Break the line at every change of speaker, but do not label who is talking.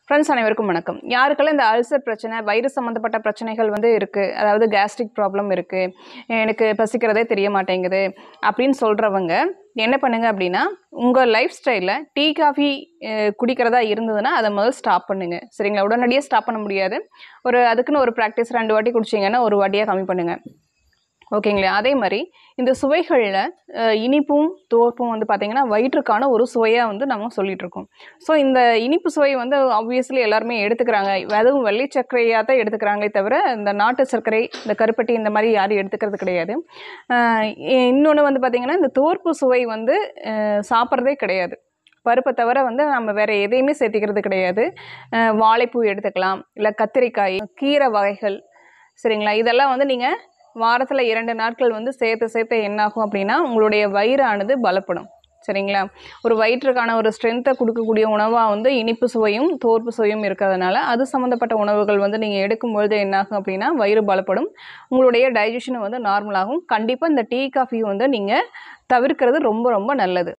Friends அனைவருக்கும் வணக்கம். யாருக்கெல்லாம் இந்த அல்சர் பிரச்சனை, வயிறு சம்மந்தப்பட்ட பிரச்சனைகள் வந்து இருக்குது, அதாவது கேஸ்ட்ரிக் ப்ராப்ளம் இருக்குது, எனக்கு பசிக்கிறதே தெரிய மாட்டேங்குது அப்படின்னு சொல்கிறவங்க என்ன பண்ணுங்க அப்படின்னா, உங்கள் லைஃப் ஸ்டைலில் டீ காஃபி குடிக்கிறதா இருந்ததுன்னா அதை முதல் ஸ்டாப் பண்ணுங்க. சரிங்களா? உடனடியாக ஸ்டாப் பண்ண முடியாது. அதுக்குன்னு ஒரு ப்ராக்டிஸ் 2 வாட்டி குடிச்சிங்கன்னா ஒரு வாட்டியாக கம்மி பண்ணுங்கள். ஓகேங்களா? அதே மாதிரி இந்த சுவைகளில் இனிப்பும் துவர்ப்பும் வந்து பார்த்திங்கன்னா வயிற்றுக்கான ஒரு சுவையாக வந்து நம்ம சொல்லிகிட்ருக்கோம். ஸோ இந்த இனிப்பு சுவை வந்து ஆப்வியஸ்லி எல்லாருமே எடுத்துக்கிறாங்க. அதுவும் வெள்ளை சர்க்கரையாக தான் எடுத்துக்கிறாங்களே தவிர இந்த நாட்டு சர்க்கரை, இந்த கருப்பட்டி இந்த மாதிரி யாரும் எடுத்துக்கிறது கிடையாது. இன்னொன்று வந்து பார்த்திங்கன்னா இந்த துவர்ப்பு சுவை வந்து சாப்பிட்றதே கிடையாது. பருப்பை தவிர வந்து நம்ம வேறு எதையுமே சேர்த்திக்கிறது கிடையாது. வாழைப்பூ எடுத்துக்கலாம், இல்லை கத்திரிக்காய், கீரை வகைகள், சரிங்களா? இதெல்லாம் வந்து நீங்கள் வாரத்தில் 2 நாட்கள் வந்து சேர்த்து என்னாகும் அப்படின்னா உங்களுடைய வயிறானது பலப்படும். சரிங்களா? ஒரு வயிற்றுக்கான ஒரு ஸ்ட்ரென்த்தை கொடுக்கக்கூடிய உணவாக வந்து இனிப்பு சுவையும் தோற்பு சுவையும் இருக்கிறதுனால அது சம்மந்தப்பட்ட உணவுகள் வந்து நீங்கள் எடுக்கும்பொழுது என்னாகும் அப்படின்னா வயிறு பலப்படும், உங்களுடைய டைஜஷனும் வந்து நார்மலாகும். கண்டிப்பாக இந்த டீ காஃபி வந்து நீங்கள் தவிர்க்கிறது ரொம்ப ரொம்ப நல்லது.